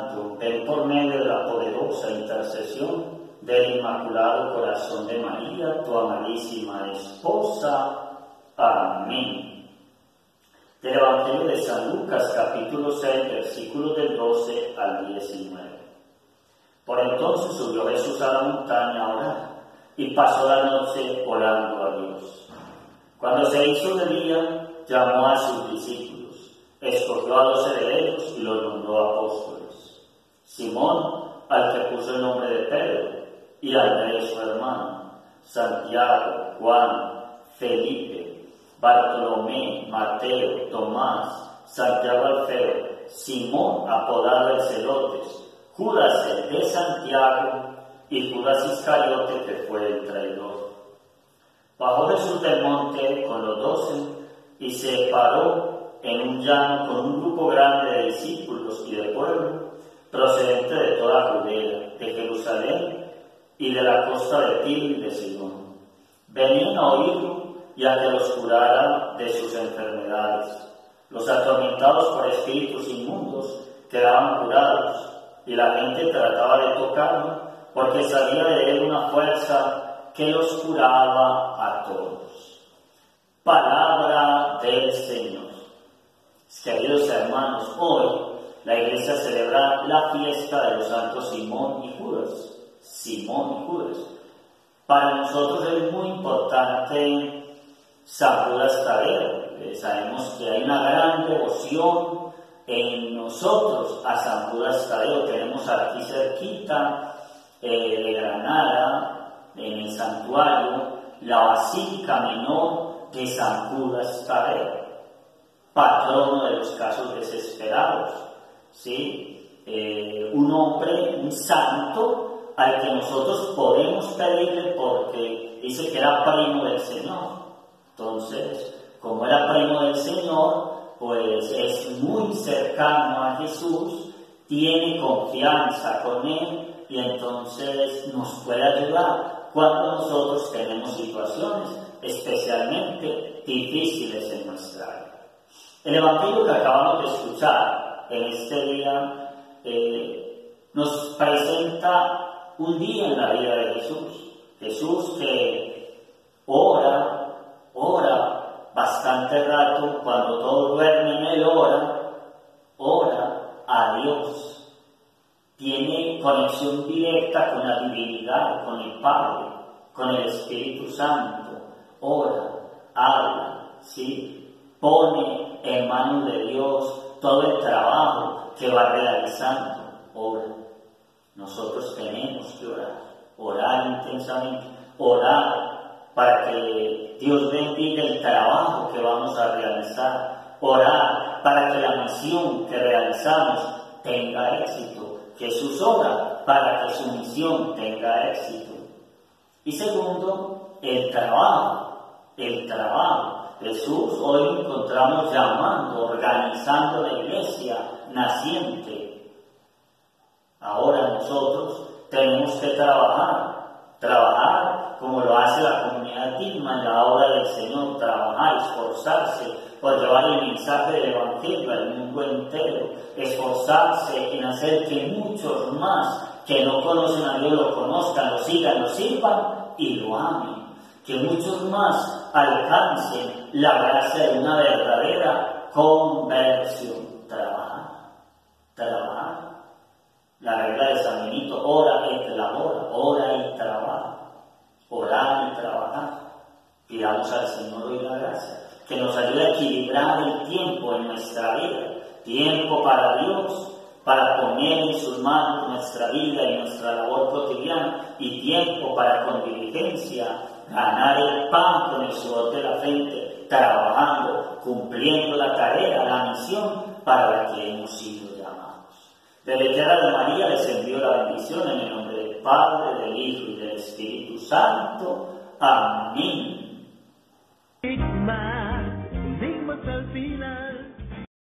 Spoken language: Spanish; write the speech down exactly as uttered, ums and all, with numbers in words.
Santo, ven por medio de la poderosa intercesión del Inmaculado Corazón de María, tu amadísima esposa. Amén. Del Evangelio de San Lucas, capítulo seis, versículos del doce al diecinueve. Por entonces subió Jesús a la montaña a orar, y pasó la noche orando a Dios. Cuando se hizo de día, llamó a sus discípulos, escogió a los herederos y los nombró apóstoles. Simón, al que puso el nombre de Pedro, y Andrés su hermano, Santiago, Juan, Felipe, Bartolomé, Mateo, Tomás, Santiago Alfeo, Simón, apodado el Celotes, Judas el de Santiago, y Judas Iscariote, que fue el traidor. Bajó Jesús del monte con los doce y se paró en un llano con un grupo grande de discípulos y de pueblo, procedente de toda Judea, de Jerusalén y de la costa de Tiro y de Sidón. Venían a oírlo y a que los curara de sus enfermedades. Los atormentados por espíritus inmundos quedaban curados, y la gente trataba de tocarlo, porque sabía de él una fuerza que los curaba a todos. Palabra del Señor. Queridos hermanos, hoy la Iglesia celebra la fiesta de los santos Simón y Judas. Simón y Judas. Para nosotros es muy importante San Judas Tadeo. Eh, sabemos que hay una gran devoción en nosotros a San Judas Tadeo. Tenemos aquí cerquita eh, de Granada, en el santuario, la Basílica Menor de San Judas Tadeo, patrono de los casos desesperados, ¿sí? Eh, un hombre, un santo, al que nosotros podemos pedirle porque dice que era primo del Señor. Entonces, como era primo del Señor, pues es muy cercano a Jesús, tiene confianza con Él y entonces nos puede ayudar cuando nosotros tenemos situaciones especialmente difíciles en nuestra vida. El Evangelio que acabamos de escuchar en este día eh, nos presenta un día en la vida de Jesús. Jesús que ora, ora bastante rato, cuando todos duermen Él ora, ora a Dios. Tiene conexión directa con la divinidad, con el Padre, con el Espíritu Santo. Ora, habla, ¿sí? Pone en manos de Dios todo el trabajo que va realizando. Ora. Nosotros tenemos que orar, orar intensamente, orar para que Dios bendiga el trabajo que vamos a realizar, orar para que la misión que realizamos tenga éxito. Jesús ora para que su misión tenga éxito. Y segundo, el trabajo, el trabajo. Jesús hoy encontramos llamando, organizando la iglesia naciente. Ahora nosotros tenemos que trabajar, trabajar como lo hace la comunidad Tilma en la obra del Señor, trabajar, esforzarse por llevar el mensaje del Evangelio al mundo entero, esforzarse en hacer que muchos más que no conocen a Dios lo conozcan, lo sigan, lo sirvan y lo amen, que muchos más alcancen la gracia de una verdadera conversión. Trabajar, trabajar. La regla de San Benito, ora y labora, ora y trabaja, orar y trabajar. Pidamos al Señor hoy la gracia, que nos ayude a equilibrar el tiempo en nuestra vida, tiempo para Dios, para poner en sus manos nuestra vida y nuestra labor cotidiana, y tiempo para con diligencia ganar el pan con el sudor de la frente, trabajando, cumpliendo la tarea, la misión para la que hemos sido llamados. Desde ya de María les envío la bendición en el nombre del Padre, del Hijo y del Espíritu Santo. Amén. Dimos al final.